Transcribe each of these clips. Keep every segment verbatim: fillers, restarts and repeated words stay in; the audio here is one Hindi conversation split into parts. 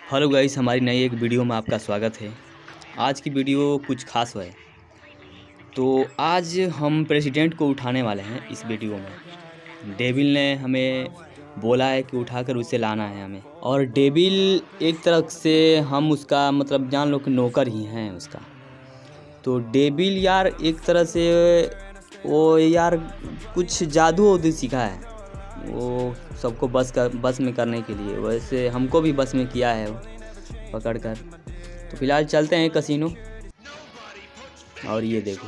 हेलो गाइस, हमारी नई एक वीडियो में आपका स्वागत है। आज की वीडियो कुछ खास है। तो आज हम प्रेसिडेंट को उठाने वाले हैं। इस वीडियो में डेविल ने हमें बोला है कि उठाकर उसे लाना है हमें, और डेविल एक तरह से हम उसका मतलब जान लो कि नौकर ही हैं उसका। तो डेविल यार एक तरह से वो यार कुछ जादू वादू सीखा है वो सबको बस कर बस में करने के लिए। वैसे हमको भी बस में किया है वो पकड़ कर। तो फिलहाल चलते हैं कसिनो। और ये देखो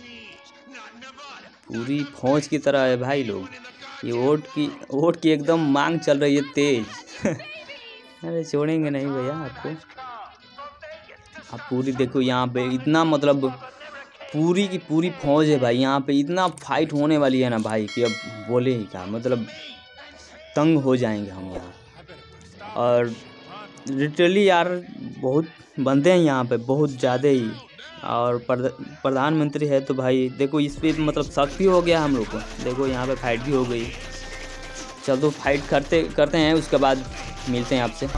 पूरी फौज की तरह है भाई लोग। ये वोट की वोट की एकदम मांग चल रही है तेज। अरे छोड़ेंगे नहीं भैया आपको। आप पूरी देखो यहाँ पे इतना मतलब पूरी की पूरी फौज है भाई। यहाँ पे इतना फाइट होने वाली है ना भाई कि अब बोले ही क्या, मतलब तंग हो जाएंगे हम यहाँ। और लिटरली यार बहुत बंदे हैं यहाँ पे, बहुत ज़्यादा ही। और प्रधानमंत्री है तो भाई देखो इस पर मतलब शक भी हो गया हम लोग को। देखो यहाँ पे फाइट भी हो गई। चलो फाइट करते करते हैं, उसके बाद मिलते हैं आपसे।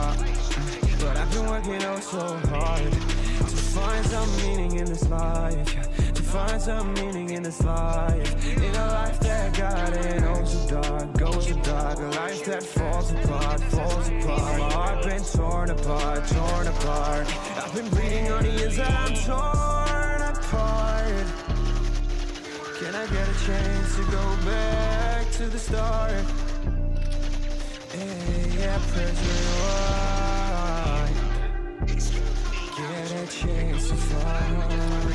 Find some meaning in this life, to find some meaning in this life, in a life that got it oh so dark, goes so dark, a life that falls apart, falls apart, my heart been torn apart, torn apart, I've been bleeding on the inside, I'm torn apart, can I get a chance to go back to the start, hey, yeah, press rewind. Chance to find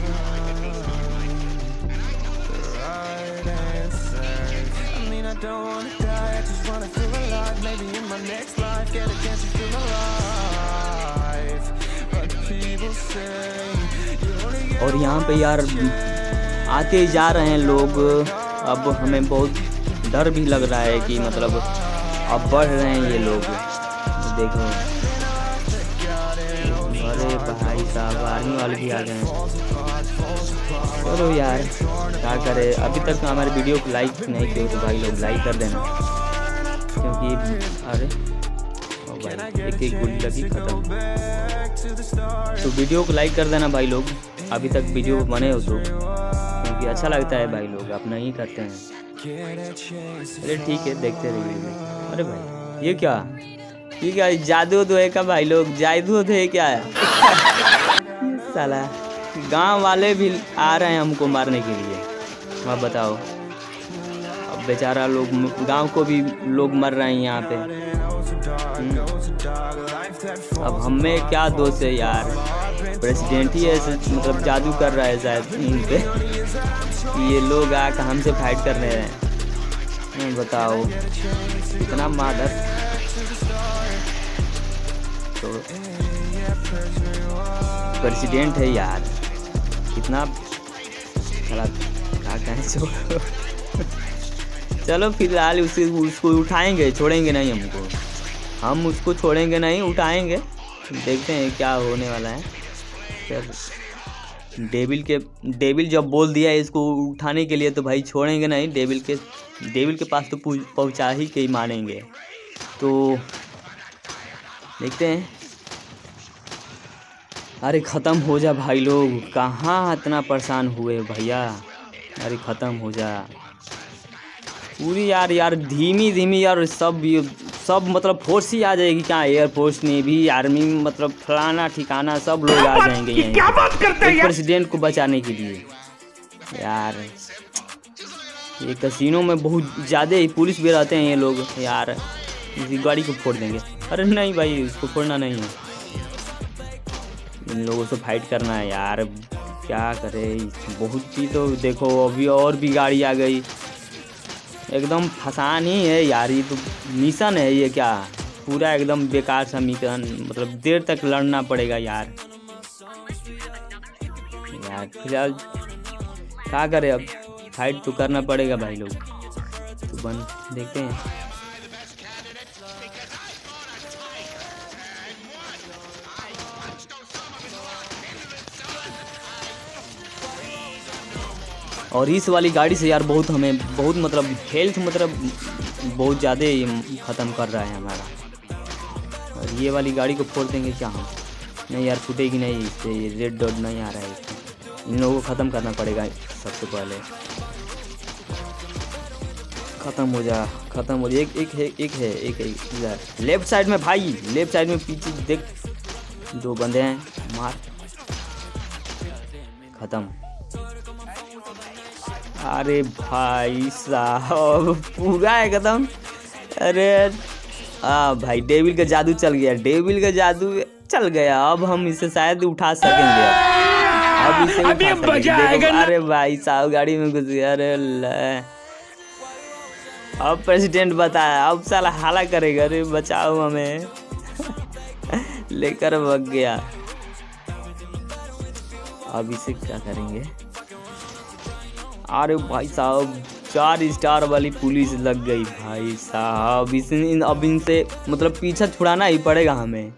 the right answers. I mean, I don't wanna die, I just wanna feel alive. Maybe in my next life, get a chance to feel alive. But people say you only get. और यहाँ पे यार आते जा रहे हैं लोग। अब हमें बहुत डर भी लग रहा है कि मतलब अब बढ़ रहे हैं ये लोग। देखो अरे भाई साहब आर्मी वाले भी आ गए हैं। चलो यार क्या करें, अभी तक हमारे वीडियो को लाइक नहीं किए तो भाई लोग लाइक कर देना, क्योंकि अरे ओ भाई एक एक गोली लगी खत्म। तो वीडियो को लाइक कर देना भाई लोग, अभी तक वीडियो बने हो तो, क्योंकि अच्छा लगता है भाई लोग अपना ही करते हैं। अरे ठीक है देखते रहिए। अरे भाई ये क्या ये क्या जादू तो है क्या भाई लोग, जादू तो है क्या है? साला गांव वाले भी आ रहे हैं हमको मारने के लिए। अब बताओ, अब बेचारा लोग गांव को भी लोग मर रहे हैं यहाँ पे। अब हमें क्या दोष है यार, प्रेसिडेंट ही ऐसे मतलब जादू कर रहा है शायद इन पे कि ये लोग आकर हमसे फाइट कर रहे हैं। बताओ इतना मादर। तो प्रेसिडेंट है यार, कितना क्या कहें। छोड़ो चलो फिलहाल उसे उसको उठाएंगे, छोड़ेंगे नहीं हमको, हम उसको छोड़ेंगे नहीं, उठाएंगे। देखते हैं क्या होने वाला है। फिर डेविल के डेविल जब बोल दिया है इसको उठाने के लिए तो भाई छोड़ेंगे नहीं। डेविल के डेविल के पास तो पहुंचा ही के ही मानेंगे। तो देखते हैं। अरे ख़त्म हो जा भाई लोग, कहाँ इतना परेशान हुए भैया। अरे ख़त्म हो जा पूरी यार यार धीमी धीमी यार। सब सब मतलब फोर्स ही आ जाएगी क्या, एयरफोर्स नेवी आर्मी मतलब फलाना ठिकाना सब लोग आ जाएंगे यहीं। क्या बात करते हैं प्रेसिडेंट को बचाने के लिए यार। ये कसिनो में बहुत ज़्यादा ही पुलिस भी रहते हैं ये लोग यार। इसी गाड़ी को फोड़ देंगे। अरे नहीं भाई इसको फोड़ना नहीं है, इन लोगों से फाइट करना है यार। क्या करे बहुत चीज़। तो देखो अभी और भी गाड़ी आ गई, एकदम फसान ही है यार। ये तो मिशन है ये क्या, पूरा एकदम बेकार सा मिशन। मतलब देर तक लड़ना पड़ेगा यार। यार फिलहाल क्या करे, अब फाइट तो करना पड़ेगा भाई लोग। तो बन देखते हैं। और इस वाली गाड़ी से यार बहुत हमें बहुत मतलब हेल्थ मतलब बहुत ज़्यादा ख़त्म कर रहा है हमारा। और ये वाली गाड़ी को फोड़ देंगे क्या हम? नहीं यार फूटेगी नहीं, इससे ये रेड डॉट नहीं आ रहा है इसमें। इन लोगों को ख़त्म करना पड़ेगा सबसे पहले। ख़त्म हो जा, ख़त्म हो जा। एक एक है एक है एक है इधर लेफ्ट साइड में भाई, लेफ्ट साइड में पीछे देख दो बंदे हैं, मार। ख़त्म। अरे भाई साहब पूरा एकदम। अरे हाँ भाई डेविल का जादू चल गया, डेविल का जादू चल गया। अब हम इसे शायद उठा सकेंगे। अब अब इसे उठा सकेंगे। देखो अरे भाई साहब गाड़ी में घुस गया। अरे अब प्रेसिडेंट बताया, अब साला हाला करेगा। अरे बचाओ हमें लेकर भाग गया। अब इसे क्या करेंगे? अरे भाई साहब चार स्टार वाली पुलिस लग गई भाई साहब। इस अब इनसे मतलब पीछा छुड़ाना ही पड़ेगा हमें।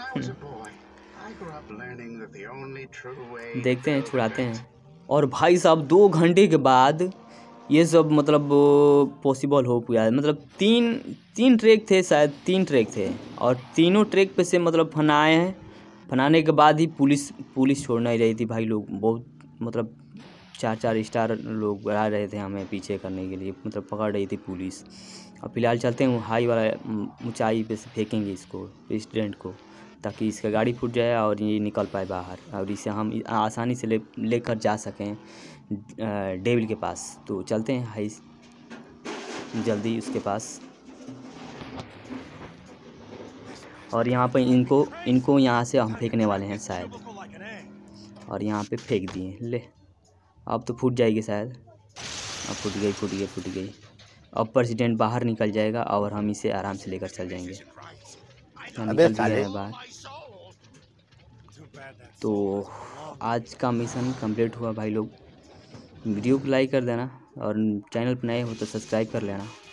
देखते हैं छुड़ाते हैं। और भाई साहब दो घंटे के बाद ये सब मतलब पॉसिबल हो गया। मतलब तीन तीन ट्रैक थे शायद, तीन ट्रैक थे और तीनों ट्रैक पे से मतलब फनाए हैं। फनाने के बाद ही पुलिस पुलिस छोड़ नहीं रही थी भाई। लोग बहुत मतलब चार चार स्टार लोग आ रहे थे हमें पीछे करने के लिए, मतलब पकड़ रही थी पुलिस। अब फिलहाल चलते हैं हाई वाला ऊंचाई पे से फेंकेंगे इसको प्रेसिडेंट को, ताकि इसका गाड़ी फूट जाए और ये निकल पाए बाहर और इसे हम आसानी से ले लेकर जा सकें डेविल के पास। तो चलते हैं हाई जल्दी उसके पास। और यहाँ पे इनको इनको यहाँ से हम फेंकने वाले हैं शायद, और यहाँ पे फेंक दिए। ले अब तो फूट जाएगी शायद। अब फूट गई फूट गई फूट गई। अब प्रेसिडेंट बाहर निकल जाएगा और हम इसे आराम से लेकर चल जाएंगे। निकल गए हैं बाहर। तो आज का मिशन कंप्लीट हुआ भाई लोग। वीडियो को लाइक कर देना और चैनल पर नए हो तो सब्सक्राइब कर लेना।